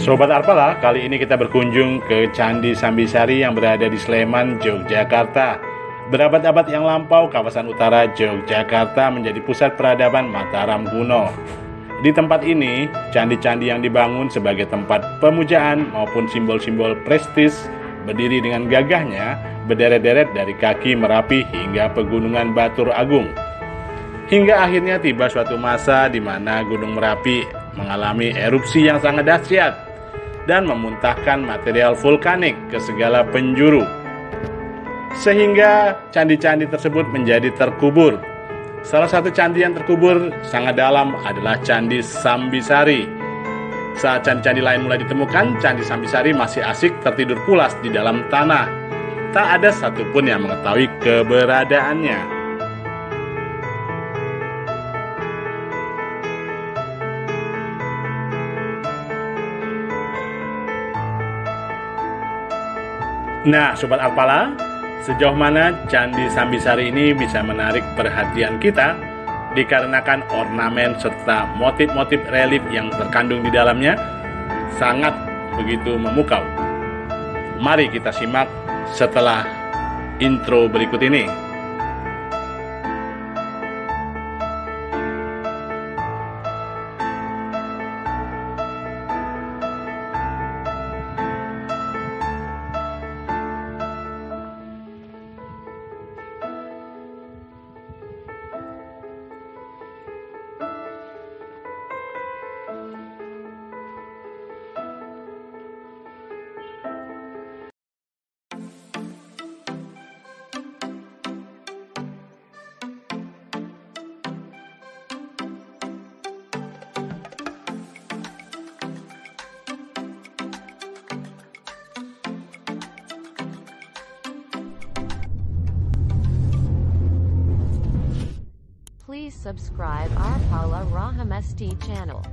Sobat Arpala, kali ini kita berkunjung ke Candi Sambisari yang berada di Sleman, Yogyakarta. Berabad-abad yang lampau, kawasan utara Yogyakarta menjadi pusat peradaban Mataram kuno. Di tempat ini, candi-candi yang dibangun sebagai tempat pemujaan maupun simbol-simbol prestis berdiri dengan gagahnya berderet-deret dari kaki Merapi hingga pegunungan Batur Agung. Hingga akhirnya tiba suatu masa di mana Gunung Merapi mengalami erupsi yang sangat dahsyat dan memuntahkan material vulkanik ke segala penjuru. Sehingga candi-candi tersebut menjadi terkubur. Salah satu candi yang terkubur sangat dalam adalah Candi Sambisari. Saat candi-candi lain mulai ditemukan, Candi Sambisari masih asik tertidur pulas di dalam tanah. Tak ada satupun yang mengetahui keberadaannya. Nah, Sobat Arpala, sejauh mana Candi Sambisari ini bisa menarik perhatian kita dikarenakan ornamen serta motif-motif relief yang terkandung di dalamnya sangat begitu memukau. Mari kita simak setelah intro berikut ini. Please subscribe Arpala Rahamesti channel.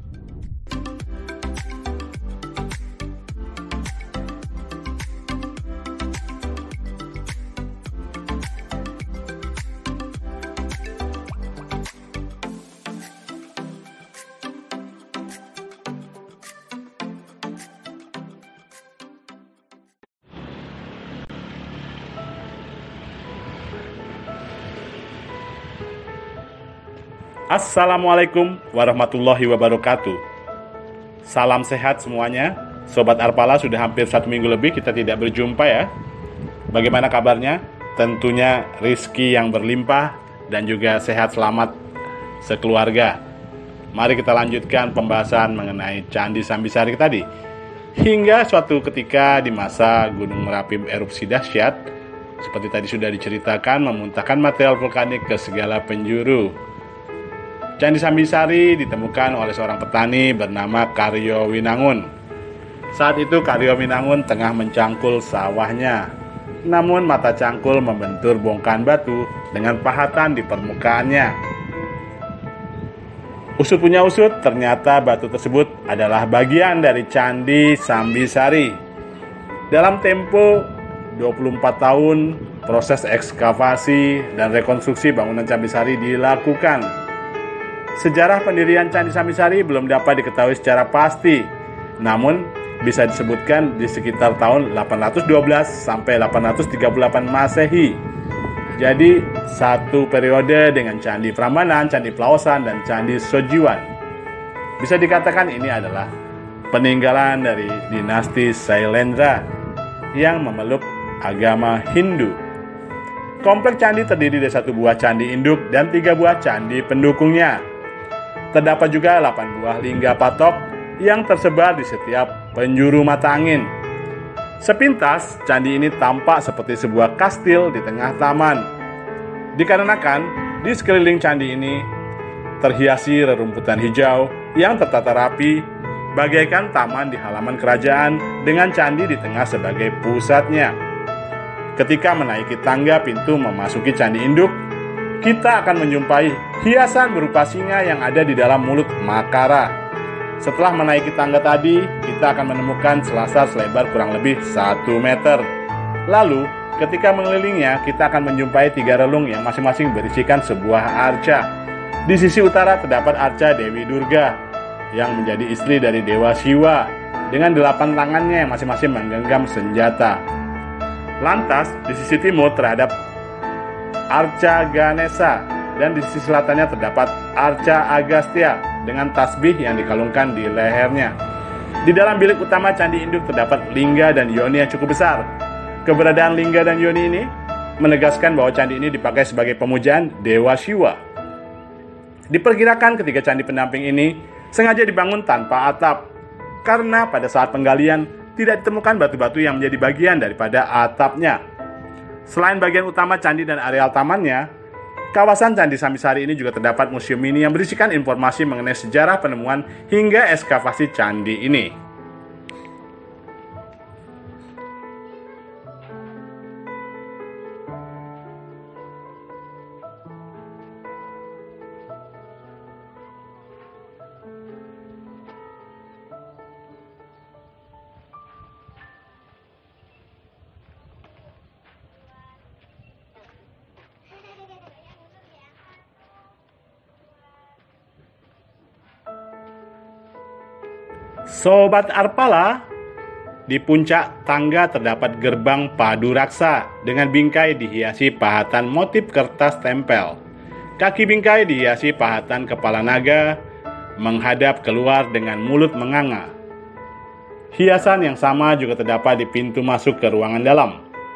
Assalamualaikum warahmatullahi wabarakatuh. Salam sehat semuanya. Sobat Arpala, sudah hampir 1 minggu lebih kita tidak berjumpa ya. Bagaimana kabarnya? Tentunya rezeki yang berlimpah dan juga sehat selamat sekeluarga. Mari kita lanjutkan pembahasan mengenai Candi Sambisari tadi. Hingga suatu ketika di masa Gunung Merapi erupsi dahsyat, seperti tadi sudah diceritakan, memuntahkan material vulkanik ke segala penjuru. Candi Sambisari ditemukan oleh seorang petani bernama Karyo Winangun. Saat itu Karyo Winangun tengah mencangkul sawahnya. Namun mata cangkul membentur bongkahan batu dengan pahatan di permukaannya. Usut punya usut, ternyata batu tersebut adalah bagian dari Candi Sambisari. Dalam tempo 24 tahun, proses ekskavasi dan rekonstruksi bangunan Candi Sambisari dilakukan. Sejarah pendirian Candi Sambisari belum dapat diketahui secara pasti, namun bisa disebutkan di sekitar tahun 812 sampai 838 Masehi. Jadi satu periode dengan Candi Prambanan, Candi Plaosan, dan Candi Sojiwan. Bisa dikatakan ini adalah peninggalan dari dinasti Sailendra yang memeluk agama Hindu. Kompleks candi terdiri dari 1 buah candi induk dan 3 buah candi pendukungnya. Terdapat juga 8 buah lingga patok yang tersebar di setiap penjuru mata angin. Sepintas, candi ini tampak seperti sebuah kastil di tengah taman. Dikarenakan di sekeliling candi ini terhiasi rerumputan hijau yang tertata rapi, bagaikan taman di halaman kerajaan dengan candi di tengah sebagai pusatnya. Ketika menaiki tangga pintu memasuki candi induk, kita akan menjumpai hiasan berupa singa yang ada di dalam mulut Makara. Setelah menaiki tangga tadi, kita akan menemukan selasar selebar kurang lebih 1 meter. Lalu, ketika mengelilingnya, kita akan menjumpai 3 relung yang masing-masing berisikan sebuah arca. Di sisi utara terdapat arca Dewi Durga, yang menjadi istri dari Dewa Siwa. dengan 8 tangannya yang masing-masing menggenggam senjata. Lantas di sisi timur terhadap Arca Ganesha dan di sisi selatannya terdapat Arca Agastya dengan tasbih yang dikalungkan di lehernya. Di dalam bilik utama candi induk terdapat lingga dan yoni yang cukup besar. Keberadaan lingga dan yoni ini menegaskan bahwa candi ini dipakai sebagai pemujaan Dewa Siwa. Diperkirakan ketiga candi pendamping ini sengaja dibangun tanpa atap, karena pada saat penggalian tidak ditemukan batu-batu yang menjadi bagian daripada atapnya. Selain bagian utama candi dan areal tamannya, kawasan Candi Sambisari ini juga terdapat museum mini yang berisikan informasi mengenai sejarah penemuan hingga ekskavasi candi ini. Sobat Arpala, di puncak tangga terdapat gerbang padu raksa dengan bingkai dihiasi pahatan motif kertas tempel. Kaki bingkai dihiasi pahatan kepala naga menghadap keluar dengan mulut menganga. Hiasan yang sama juga terdapat di pintu masuk ke ruangan dalam.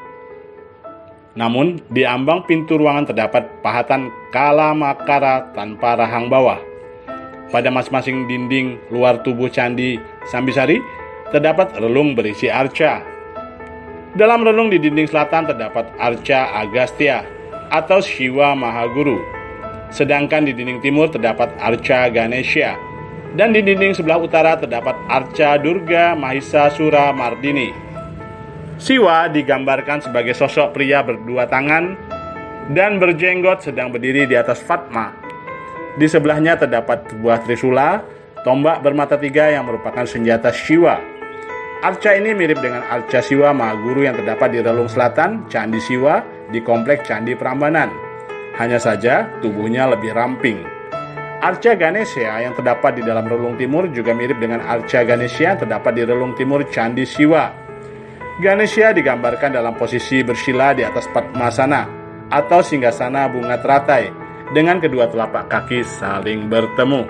Namun, di ambang pintu ruangan terdapat pahatan kala makara tanpa rahang bawah. Pada masing-masing dinding luar tubuh Candi Sambisari terdapat relung berisi arca. Dalam relung di dinding selatan terdapat Arca Agastya atau Siwa Mahaguru. Sedangkan di dinding timur terdapat Arca Ganesha. Dan di dinding sebelah utara terdapat Arca Durga Mahisasura Mardini. Siwa digambarkan sebagai sosok pria berdua tangan dan berjenggot sedang berdiri di atas Fatma. Di sebelahnya terdapat sebuah trisula, tombak bermata 3 yang merupakan senjata Siwa. Arca ini mirip dengan Arca Siwa Mahaguru yang terdapat di relung selatan Candi Siwa di kompleks Candi Prambanan. Hanya saja tubuhnya lebih ramping. Arca Ganesha yang terdapat di dalam relung timur juga mirip dengan Arca Ganesha yang terdapat di relung timur Candi Siwa. Ganesha digambarkan dalam posisi bersila di atas Padmasana atau singgasana bunga teratai dengan kedua telapak kaki saling bertemu.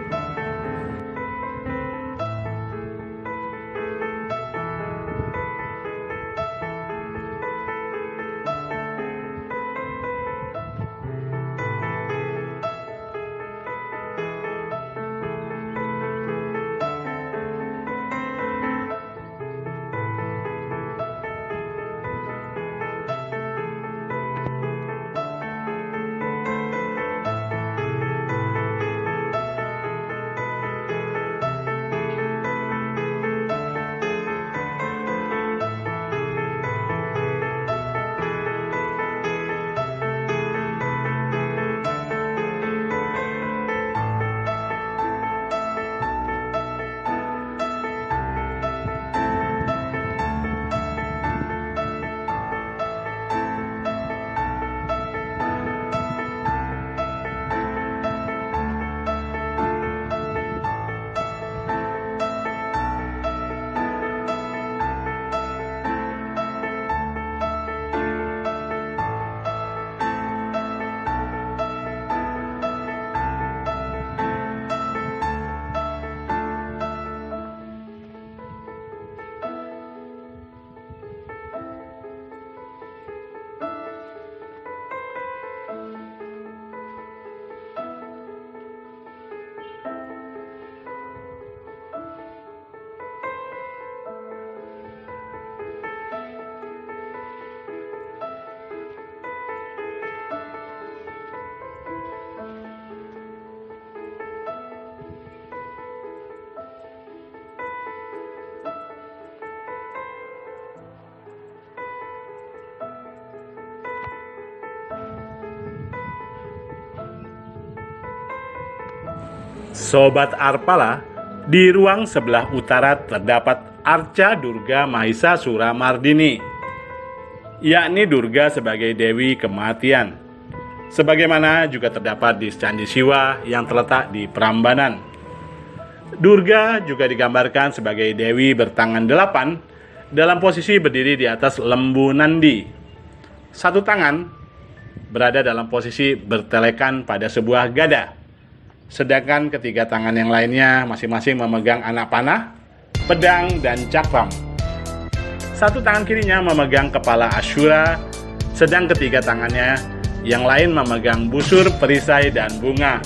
Sobat Arpala, di ruang sebelah utara terdapat Arca Durga Mahisasura Mardini, yakni Durga sebagai Dewi Kematian. Sebagaimana juga terdapat di Candi Siwa yang terletak di Prambanan. Durga juga digambarkan sebagai dewi bertangan 8 dalam posisi berdiri di atas lembu nandi. Satu tangan berada dalam posisi bertelekan pada sebuah gada, sedangkan ketiga tangan yang lainnya masing-masing memegang anak panah, pedang, dan cakram. Satu tangan kirinya memegang kepala Ashura, sedang ketiga tangannya yang lain memegang busur, perisai, dan bunga.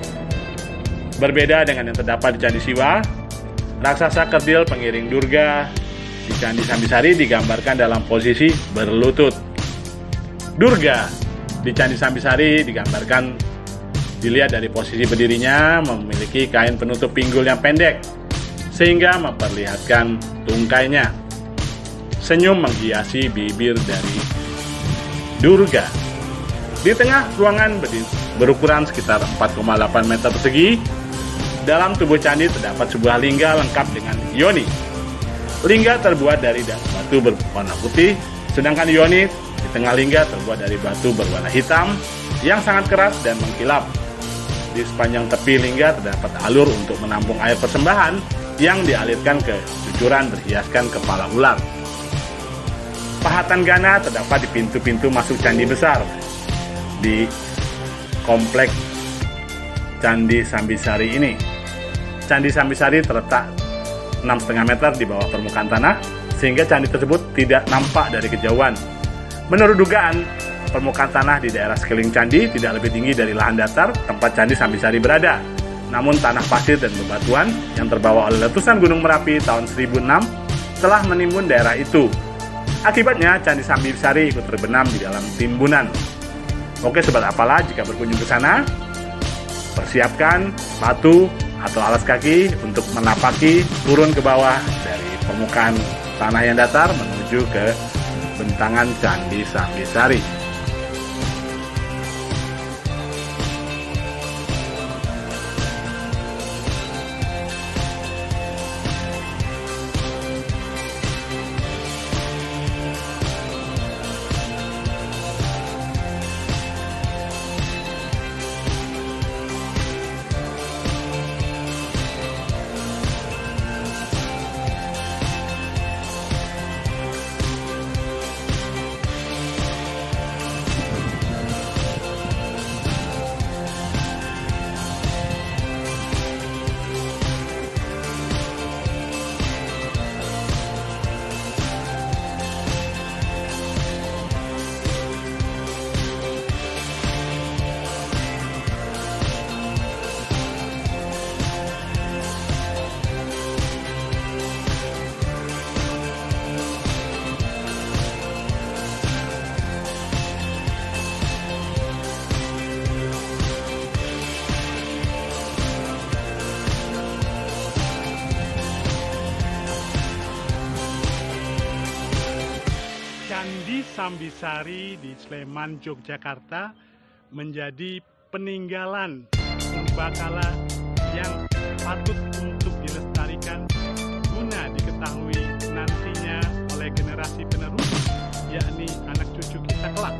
Berbeda dengan yang terdapat di Candi Siwa, raksasa kerdil pengiring Durga di Candi Sambisari digambarkan dalam posisi berlutut. Durga di Candi Sambisari digambarkan dilihat dari posisi berdirinya memiliki kain penutup pinggul yang pendek sehingga memperlihatkan tungkainya. Senyum menghiasi bibir dari Durga. Di tengah ruangan berukuran sekitar 4,8 meter persegi, dalam tubuh candi terdapat sebuah lingga lengkap dengan yoni. Lingga terbuat dari batu berwarna putih, sedangkan yoni di tengah lingga terbuat dari batu berwarna hitam yang sangat keras dan mengkilap. Di sepanjang tepi lingga terdapat alur untuk menampung air persembahan yang dialirkan ke cucuran berhiaskan kepala ular. Pahatan gana terdapat di pintu-pintu masuk candi besar di kompleks Candi Sambisari ini. Candi Sambisari terletak 6,5 meter di bawah permukaan tanah, sehingga candi tersebut tidak nampak dari kejauhan. Menurut dugaan, permukaan tanah di daerah sekeliling candi tidak lebih tinggi dari lahan datar tempat Candi Sambisari berada. Namun tanah pasir dan bebatuan yang terbawa oleh letusan Gunung Merapi tahun 1006 telah menimbun daerah itu. Akibatnya Candi Sambisari ikut terbenam di dalam timbunan. Oke sobat apalah, jika berkunjung ke sana, persiapkan sepatu atau alas kaki untuk menapaki turun ke bawah dari permukaan tanah yang datar menuju ke bentangan Candi Sambisari. Candi Sambisari di Sleman, Yogyakarta menjadi peninggalan purbakala yang patut untuk dilestarikan guna diketahui nantinya oleh generasi penerus, yakni anak cucu kita kelak.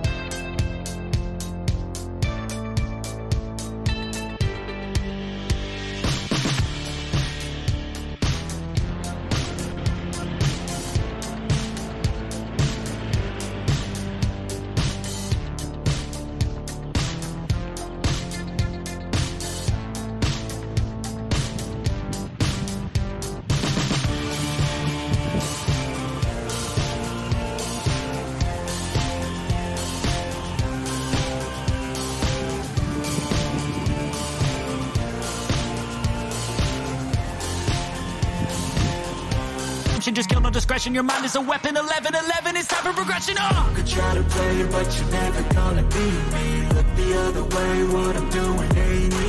Just kill no discretion, your mind is a weapon. 11-11, it's time for progression. Could try to play it, but you're never gonna beat me. Look the other way, what I'm doing ain't